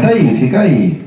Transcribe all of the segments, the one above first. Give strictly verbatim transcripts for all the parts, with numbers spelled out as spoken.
Entra aí, fica aí.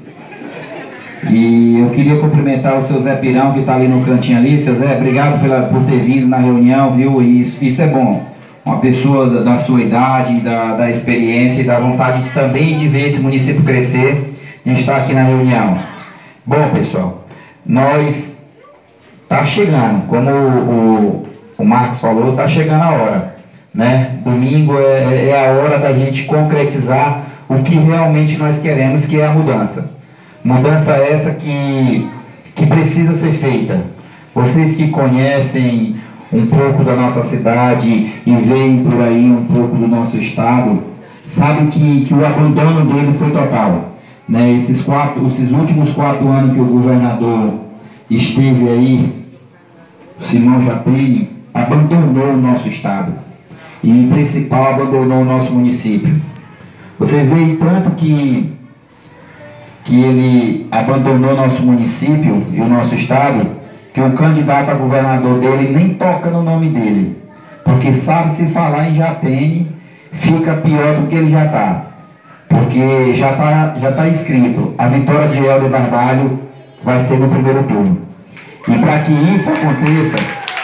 E eu queria cumprimentar o seu Zé Pirão, que está ali no cantinho ali. Seu Zé, obrigado pela, por ter vindo na reunião, viu? E isso, isso é bom. Uma pessoa da, da sua idade, da, da experiência e da vontade de, também de ver esse município crescer, de estar aqui na reunião. Bom, pessoal, nós está chegando, como o, o, o Marcos falou, está chegando a hora, né? Domingo é, é a hora da gente concretizar o que realmente nós queremos, que é a mudança. Mudança essa que, que precisa ser feita. Vocês que conhecem um pouco da nossa cidade e veem por aí um pouco do nosso estado, sabem que, que o abandono dele foi total. Né? Esses, quatro, esses últimos quatro anos que o governador esteve aí, o Simão Jatene, abandonou o nosso estado. E, em principal, abandonou o nosso município. Vocês veem tanto que que ele abandonou nosso município e o nosso estado, que o candidato a governador dele nem toca no nome dele, porque sabe se falar em Jatene, fica pior do que ele já está, porque já está já tá escrito, a vitória de Helder Barbalho vai ser no primeiro turno. E para que isso aconteça,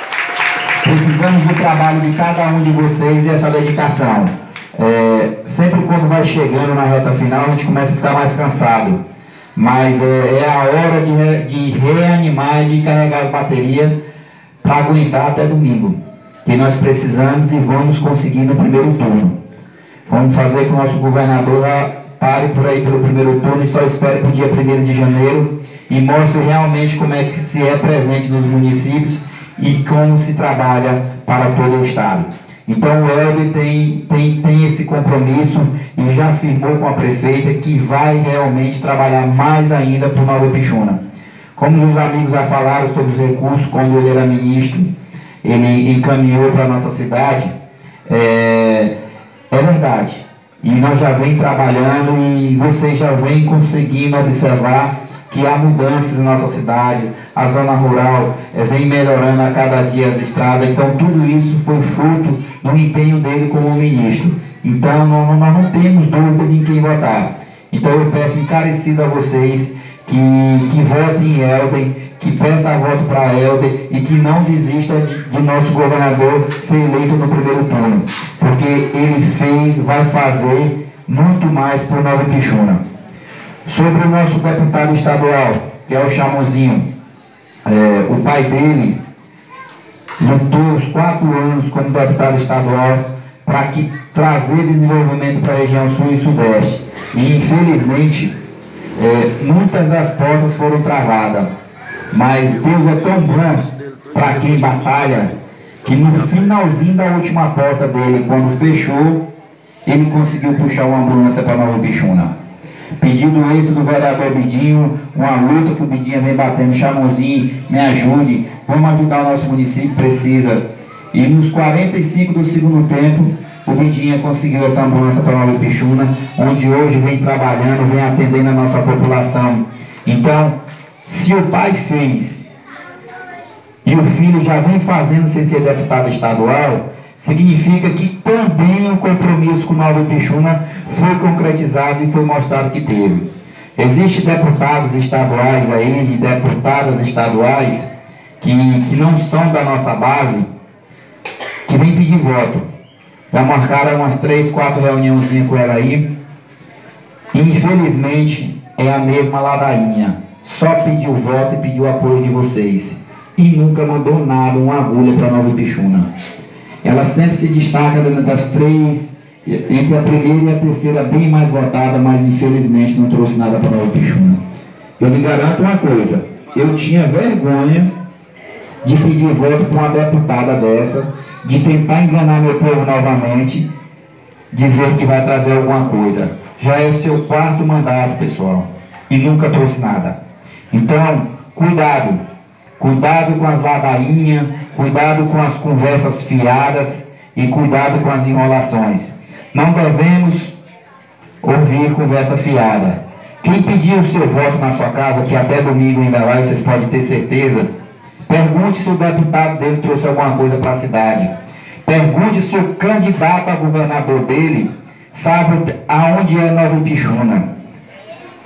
precisamos do trabalho de cada um de vocês e essa dedicação. É, sempre quando vai chegando na reta final, a gente começa a ficar mais cansado. Mas é, é a hora de, re, de reanimar e de carregar as baterias para aguentar até domingo. Que nós precisamos e vamos conseguir no primeiro turno. Vamos fazer com que o nosso governador pare por aí pelo primeiro turno e só espere para o dia primeiro de janeiro e mostre realmente como é que se é presente nos municípios e como se trabalha para todo o estado. Então o Helder tem, tem, tem esse compromisso e já afirmou com a prefeita que vai realmente trabalhar mais ainda para o Nova Ipixuna. Como os amigos já falaram sobre os recursos, quando ele era ministro, ele encaminhou para a nossa cidade, é, é verdade. E nós já vem trabalhando e vocês já vêm conseguindo observar que há mudanças na nossa cidade, a zona rural é, vem melhorando a cada dia as estradas, então tudo isso foi fruto do empenho dele como ministro. Então nós, nós não temos dúvida de quem votar. Então eu peço encarecido a vocês que, que votem em Helder, que peçam voto para Helder e que não desista de, de nosso governador ser eleito no primeiro turno, porque ele fez, vai fazer muito mais para o Nova Ipixuna. Sobre o nosso deputado estadual, que é o Chamozinho, é, o pai dele lutou os quatro anos como deputado estadual para que trazer desenvolvimento para a região sul e sudeste. E infelizmente, é, muitas das portas foram travadas. Mas Deus é tão bom para quem batalha, que no finalzinho da última porta dele, quando fechou, ele conseguiu puxar uma ambulância para Nova Ipixuna. Pedido esse do vereador Bidinho, uma luta que o Bidinho vem batendo, Chamozinho, me ajude, vamos ajudar o nosso município, precisa. E nos quarenta e cinco do segundo tempo, o Bidinho conseguiu essa ambulância para Nova Ipixuna, onde hoje vem trabalhando, vem atendendo a nossa população. Então, se o pai fez e o filho já vem fazendo sem ser deputado estadual, significa que também o compromisso com Nova Ipixuna foi concretizado e foi mostrado que teve. Existem deputados estaduais aí e deputadas estaduais que, que não são da nossa base, que vêm pedir voto. Já marcaram umas três, quatro reuniãozinhas com ela aí. E, infelizmente, é a mesma ladainha. Só pediu voto e pediu apoio de vocês. E nunca mandou nada, uma agulha para Nova Ipixuna. Ela sempre se destaca dentro das três, entre a primeira e a terceira, bem mais votada, mas infelizmente não trouxe nada para Nova Ipixuna. Eu lhe garanto uma coisa, eu tinha vergonha de pedir voto para uma deputada dessa, de tentar enganar meu povo novamente, dizer que vai trazer alguma coisa. Já é o seu quarto mandato, pessoal, e nunca trouxe nada. Então, cuidado, cuidado com as ladainhas, cuidado com as conversas fiadas e cuidado com as enrolações. Não devemos ouvir conversa fiada. Quem pediu o seu voto na sua casa, que até domingo ainda vai, vocês podem ter certeza, pergunte se o deputado dele trouxe alguma coisa para a cidade. Pergunte se o candidato a governador dele sabe aonde é Nova Ipixuna.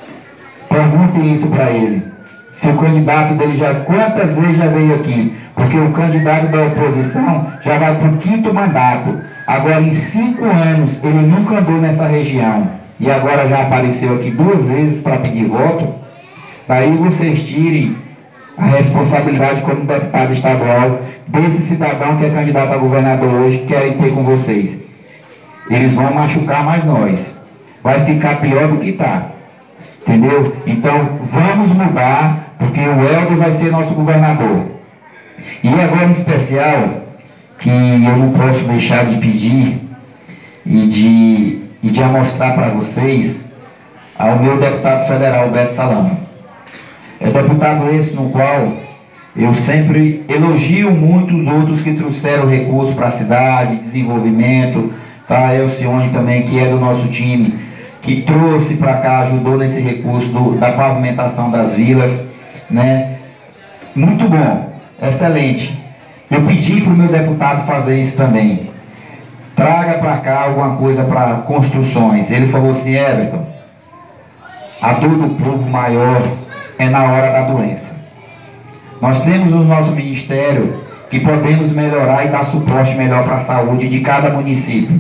isso para ele. Se o candidato dele já, quantas vezes já veio aqui? Porque o candidato da oposição já vai para o quinto mandato. Agora, em cinco anos, ele nunca andou nessa região. E agora já apareceu aqui duas vezes para pedir voto. Daí vocês tirem a responsabilidade como deputado estadual desse cidadão que é candidato a governador hoje, que querem ter com vocês. Eles vão machucar mais nós. Vai ficar pior do que está. Entendeu? Então, vamos mudar, porque o Helder vai ser nosso governador. E agora, em especial, que eu não posso deixar de pedir e de, e de mostrar para vocês ao meu deputado federal, Beto Salame. É deputado esse no qual eu sempre elogio muito os outros que trouxeram recursos para a cidade, desenvolvimento, tá? A Elcione também, que é do nosso time, que trouxe para cá, ajudou nesse recurso do, da pavimentação das vilas, né? Muito bom, excelente. Eu pedi para o meu deputado fazer isso também. Traga para cá alguma coisa para construções. Ele falou assim: Everton, a dor do povo maior é na hora da doença. Nós temos no nosso ministério que podemos melhorar e dar suporte melhor para a saúde de cada município.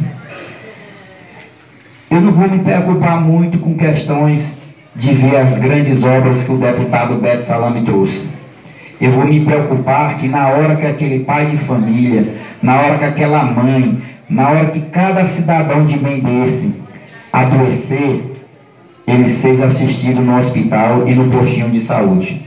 Eu não vou me preocupar muito com questões de ver as grandes obras que o deputado Beto Salame trouxe. Eu vou me preocupar que na hora que aquele pai de família, na hora que aquela mãe, na hora que cada cidadão de bem desse adoecer, ele seja assistido no hospital e no postinho de saúde.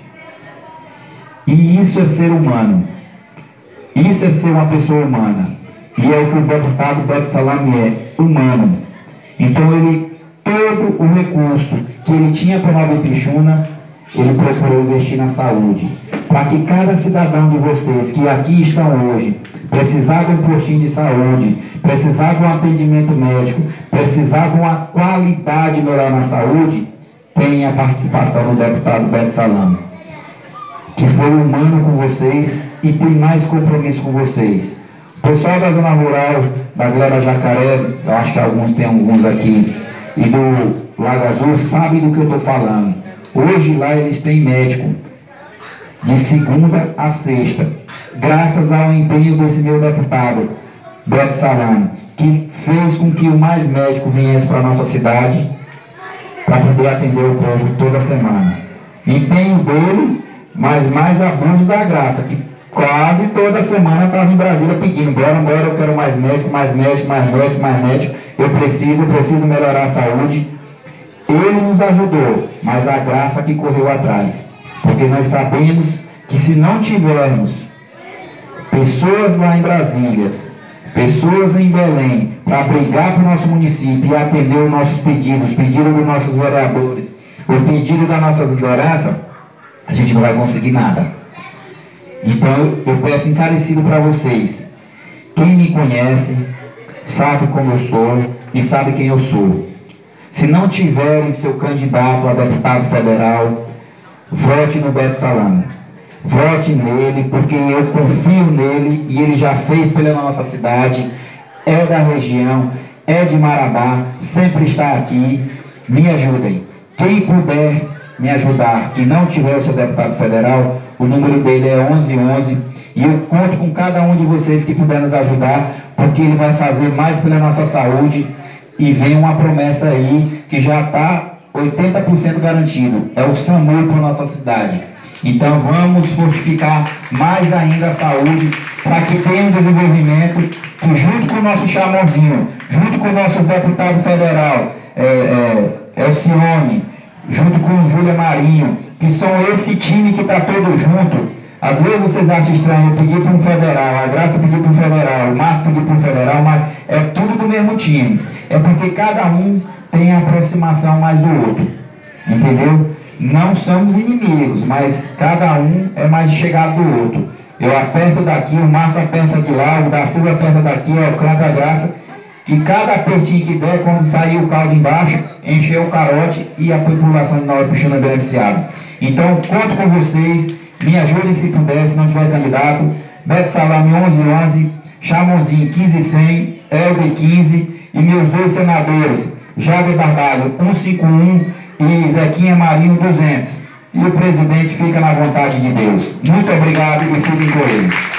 E isso é ser humano. Isso é ser uma pessoa humana. E é o que o deputado Beto Salame é, humano. Então ele, todo o recurso que ele tinha para Nova Ipixuna, ele procurou investir na saúde. Para que cada cidadão de vocês que aqui estão hoje, precisar de um postinho de saúde, precisar de um atendimento médico, precisar de uma qualidade melhor na saúde, tenha a participação do deputado Beto Salame, que foi humano com vocês e tem mais compromisso com vocês. O pessoal da zona rural, da Gleba Jacaré, eu acho que alguns tem alguns aqui, e do Lago Azul, sabem do que eu estou falando. Hoje lá eles têm médico, de segunda a sexta, graças ao empenho desse meu deputado, Beto Salame, que fez com que o Mais Médico viesse para a nossa cidade, para poder atender o povo toda semana. Empenho dele, mas mais abuso da graça, que quase toda semana estava em Brasília pedindo: bora, bora, eu quero mais médico, mais médico, mais médico, mais médico, eu preciso, eu preciso melhorar a saúde. Ele nos ajudou, mas a graça que correu atrás, porque nós sabemos que se não tivermos pessoas lá em Brasília, pessoas em Belém, para brigar para o nosso município e atender os nossos pedidos, pedidos dos nossos vereadores, o pedido da nossa liderança, a gente não vai conseguir nada. Então eu peço encarecido para vocês, quem me conhece, sabe como eu sou e sabe quem eu sou. Se não tiverem seu candidato a deputado federal, vote no Beto Salame. Vote nele, porque eu confio nele e ele já fez pela nossa cidade, é da região, é de Marabá, sempre está aqui. Me ajudem. Quem puder me ajudar, que não tiver o seu deputado federal, o número dele é onze onze, e eu conto com cada um de vocês que puder nos ajudar, porque ele vai fazer mais pela nossa saúde. E vem uma promessa aí que já está oitenta por cento garantido, é o SAMU para a nossa cidade. Então vamos fortificar mais ainda a saúde, para que tenha um desenvolvimento que, junto com o nosso Chamorzinho, junto com o nosso deputado federal, é, é, Elcione, junto com o Júlia Marinho, que são esse time que está todo junto. Às vezes vocês acham estranho eu pedir para um federal, a Graça pedir para um federal, o Marco pedir para um federal, mas é tudo do mesmo time. É porque cada um tem a aproximação mais do outro, entendeu? Não somos inimigos, mas cada um é mais chegado do outro. Eu aperto daqui, o Marco aperta de lá, o da Silva aperta daqui, ó, o Canta Graça, que cada apertinho que der, quando sair o caldo embaixo, encher o carote e a população de Nova Ipixuna é beneficiada. Então, conto com vocês, me ajudem se puder, se não tiver candidato. Beto Salame onze onze, Chamonzinho quinze cem, Helder quinze, e meus dois senadores, Jader Barbalho cento e cinquenta e um e Zequinha Marinho duzentos. E o presidente fica na vontade de Deus. Muito obrigado e fiquem com ele.